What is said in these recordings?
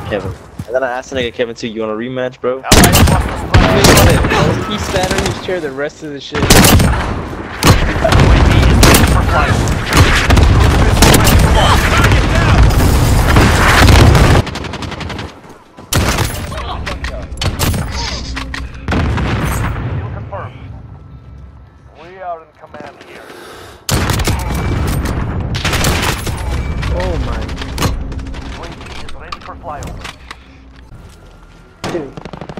Kevin. And then I asked the nigga Kevin too, you want a rematch, bro? He sat on his chair the rest of the shit. We are in command here. Oh my. UAV is ready for flyover. Dude.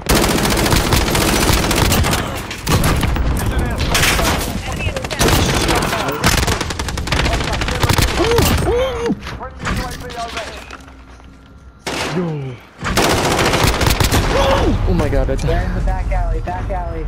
Yo. Oh my god, that's They're in the back alley, back alley.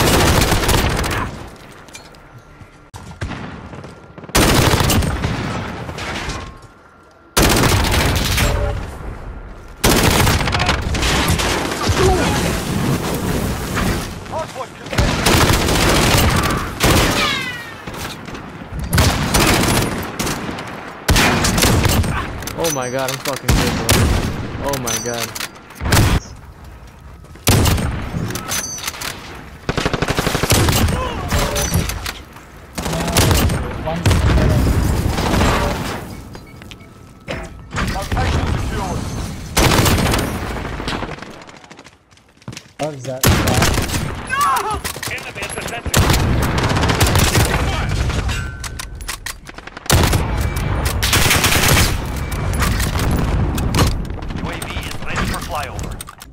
Oh my god, I'm fucking good, bro. Oh my god. Oh, is that? Enemy at the center. UAV is ready for flyover.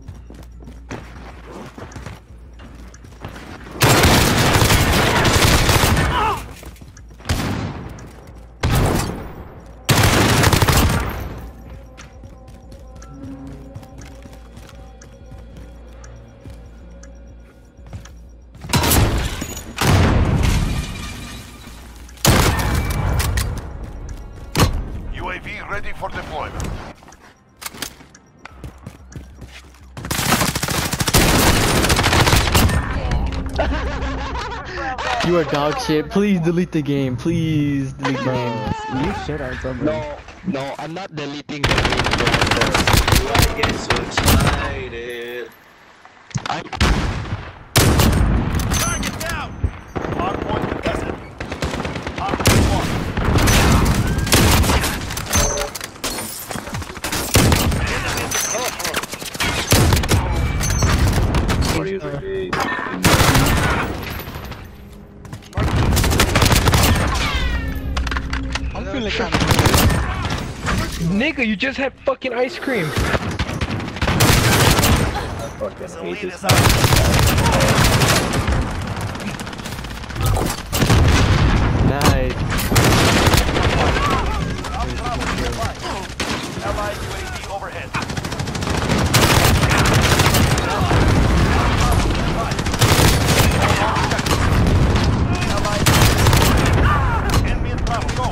UAV ready for deployment. You are dog shit. Please delete the game. Please delete the game. You shit on somebody. No, I'm not deleting the game. I get so excited. Target down! Hardpoint contested. Hardpoint one. Enemy at the crossroads. What is it? I'm feeling kind of. Nigga, you just had fucking ice cream. I fucking hate this. Nice. Allied UAV overhead. Enemy in Bravo, go.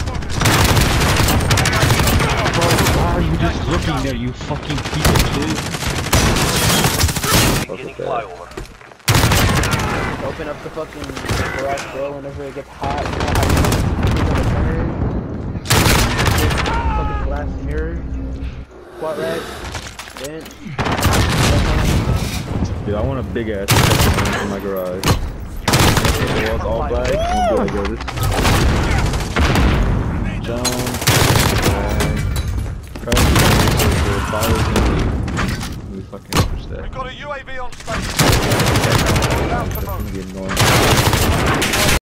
Bro, why are you just looking there, you fucking piece of shit? Beginning flyover. Open up the fucking garage door whenever it gets hot. You know how you turn. Fucking glass mirror. Squat rack. Vent. Dude, I want a big ass in my garage. The walls all black, and I'm gonna go this. Jump. Bottles and we fucking push We that. got a UAV on station.